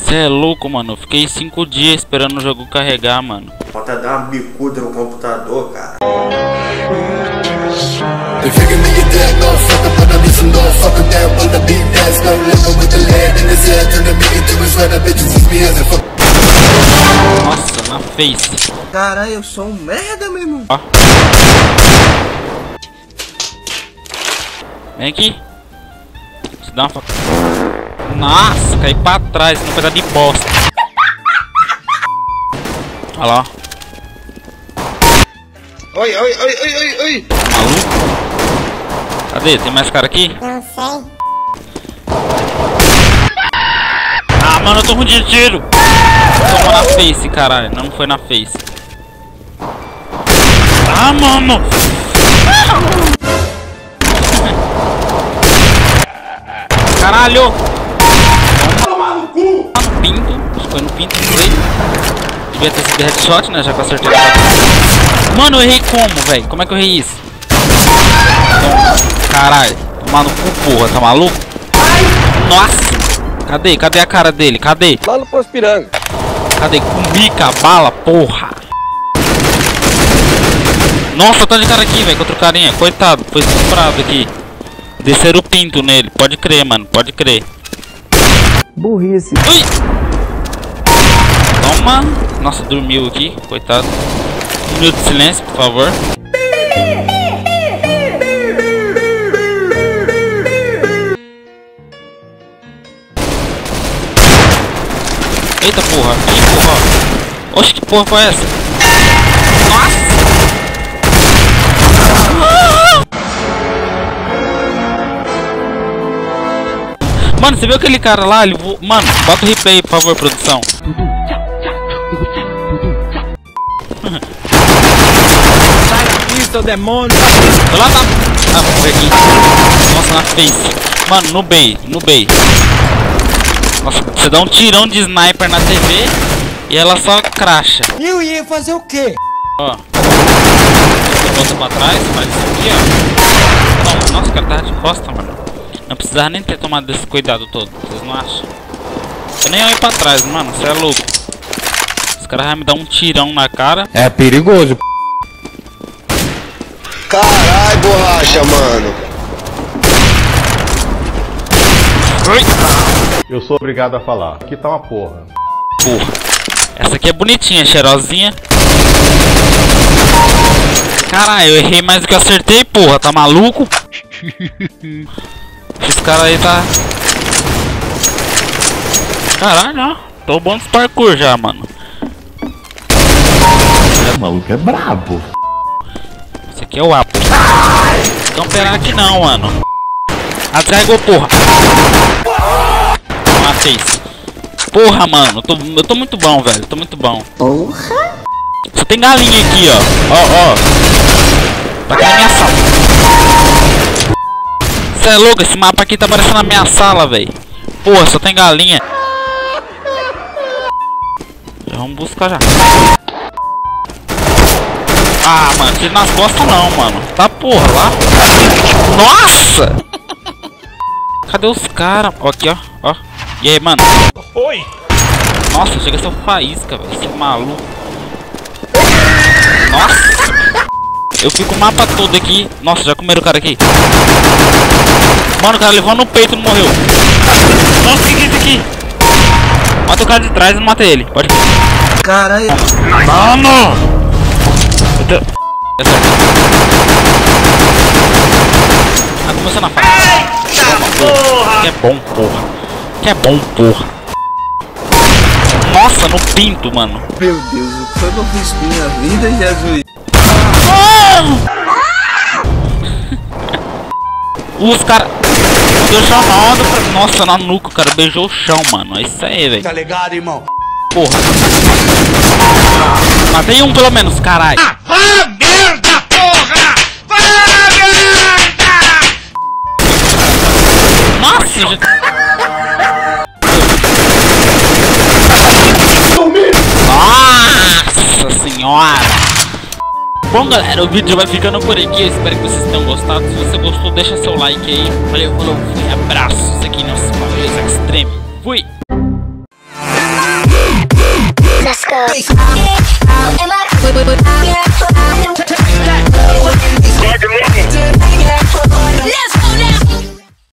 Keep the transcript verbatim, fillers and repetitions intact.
Cê é louco, mano. Eu fiquei cinco dias esperando o jogo carregar, mano. Bota dar uma bicuda no computador, cara. Nossa, na face. Caralho, eu sou um merda, meu irmão. Ó. Vem aqui. Te dá uma fa... Nossa, caí pra trás, não pedaço de bosta. Olha lá. Oi, oi, oi, oi, oi, oi. Maluco? Cadê? Tem mais cara aqui? Não sei. Ah, mano, eu tô ruim de tiro. Tomou na face, caralho. Não foi na face. Ah, mano. Caralho. Toma no cu. Tá no pinto. Acho que foi no pinto, não foi? Devia ter sido headshot, né? Já que eu acertei. Mano, eu errei como, velho? Como é que eu errei isso? Então, caralho. Tomar no cu, porra. Tá maluco? Nossa. Cadê? Cadê a cara dele? Cadê? Lá no Pospiranga. Cadê? Cumica, bala, porra. Nossa, tá de cara aqui, velho. Contra o carinha. Coitado. Foi estuprado aqui. Desceram o pinto nele. Pode crer, mano. Pode crer. Burrice. Ui! Toma. Nossa, dormiu aqui. Coitado. Um minuto de silêncio, por favor. Eita porra, que porra. Oxe, que porra foi essa? Nossa! Mano, você viu aquele cara lá? Ele vo... Mano, bota o replay, por favor, produção. Sai daqui, seu demônio. Tô lá na... Ah, foi aqui. Nossa, na face. Mano, no bay, no bay. Nossa, você dá um tirão de sniper na T V e ela só cracha. Eu ia fazer o quê? Ó. Você volta pra trás, faz isso aqui, ó. Toma. Nossa, o cara tava de costa, mano. Não precisava nem ter tomado esse cuidado todo, vocês não acham? Eu nem olhei pra trás, mano, você é louco. Os caras vão me dar um tirão na cara. É perigoso. Caralho, borracha, mano. Oi. Eu sou obrigado a falar. Aqui tá uma porra. Porra. Essa aqui é bonitinha, cheirosinha. Caralho, eu errei mais do que eu acertei, porra, tá maluco? Esse cara aí tá... Caralho, ó. Tô bom dos parkour já, mano. O maluco é brabo. Esse aqui é o Apo. Não pegar aqui não, mano. Ah, descarregou, porra. Matei. Porra, mano. Eu tô, eu tô muito bom, velho. Tô muito bom. Porra. Só tem galinha aqui, ó. Ó, ó. Tá aqui na minha sala. Você é louco? Esse mapa aqui tá parecendo a minha sala, velho. Porra, só tem galinha. Vamos buscar já. Ah, mano, tiro nas costas não, mano. Tá porra lá. Nossa! Cadê os caras? Ó, aqui, ó, ó. E aí, mano? Oi! Nossa, chega a ser um faísca, velho. Esse maluco. Nossa! Eu fico o mapa todo aqui. Nossa, já comeram o cara aqui. Mano, o cara levou no peito e não morreu. Nossa, o que é isso aqui? Mata o cara de trás e não mata ele. Pode. Caralho. Mano! Eu tô... Tá começando a faca. Porra! Que é bom, porra. Que é bom, porra. Nossa, no pinto, mano. Meu Deus, o que foi que eu fiz com minha vida, Jesus? Os caras... Deu chamado pra... Nossa, na nuca, o cara beijou o chão, mano. É isso aí, velho. Tá ligado, irmão? Porra. Matei um pelo menos, caralho. Ah, ah, merda, porra! Ah, merda! Nossa, já... Nossa senhora. Bom, galera, o vídeo vai ficando por aqui. Eu espero que vocês tenham gostado. Se você gostou, deixa seu like aí. Valeu, falou, fui, abraços aqui nos Valores Extreme. Fui! merda.